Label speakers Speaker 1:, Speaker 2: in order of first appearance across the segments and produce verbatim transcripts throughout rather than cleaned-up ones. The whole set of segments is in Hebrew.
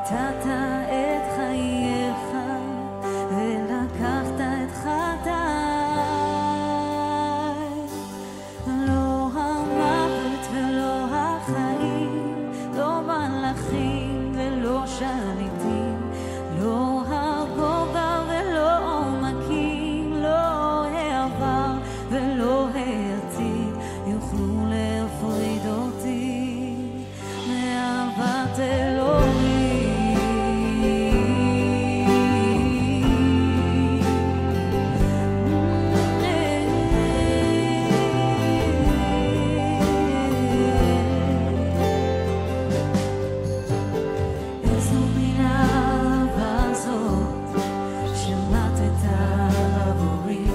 Speaker 1: נתת את חייך ולקחת את חטאי. לא המוות ולא החיים, לא מלאכים ולא שליטים, לא הגובה ולא עומקים, לא העבר ולא העתיד יוכלו להפריד אותי מאהבת אלוהים. איזו מן האהבה זאת שמתת עבורי,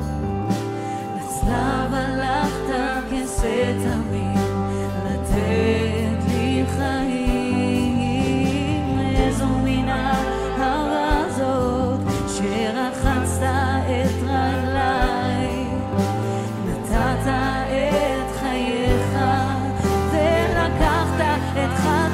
Speaker 1: לצלב הלכת כסה תמים לתת לי חיים. איזו מן האהבה זאת שרחצת את רגליי, נתת את חייך ולקחת את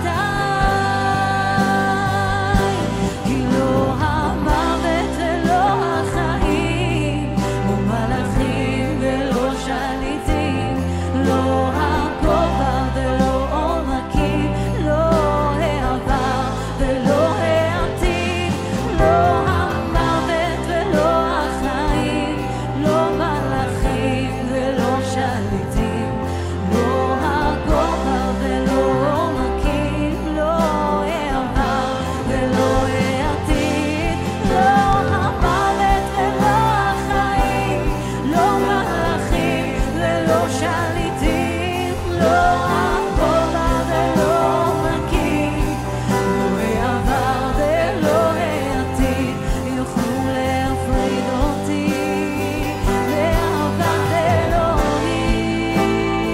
Speaker 1: חטאי. כי לא המוות ולא החיים, לא מלאכים ולא שליטים, לא הגובה ולא עומקים, לא העבר ולא העתיד, לא המוות ולא החיים, לא מלאכים ולא שליטים, לא הגובה ולא עומקים, לא העבר ולא העתיד, לא המוות ולא החיים, לא מלאכים ולא שליטים, לא הגובה ולא עומקים, לא העבר ולא העתיד יוכלו להפריד אותי מאהבת אלוהים,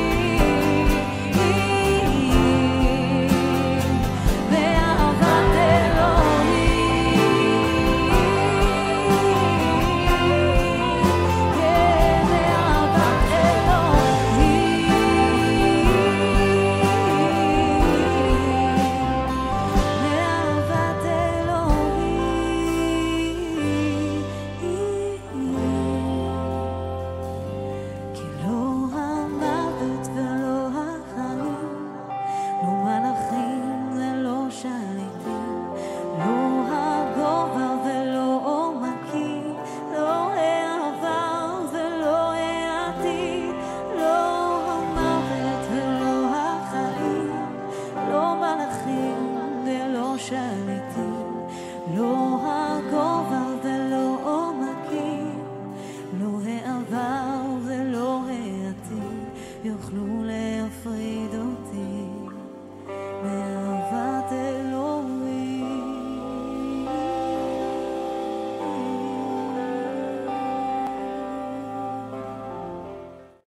Speaker 1: מאהבת אלוהים, כן, מאהבת אלוהים, מאהבת אלוהים. כי לא המוות ולא החיים, לא מלאכים ולא שליטים, לא הגובה ולא עומקים, לא העבר ולא העתיד, לא המוות ולא החיים, לא מלאכים ולא שליטים, לא הגובה ולא עומקים, לא העבר ולא העתיד יוכלו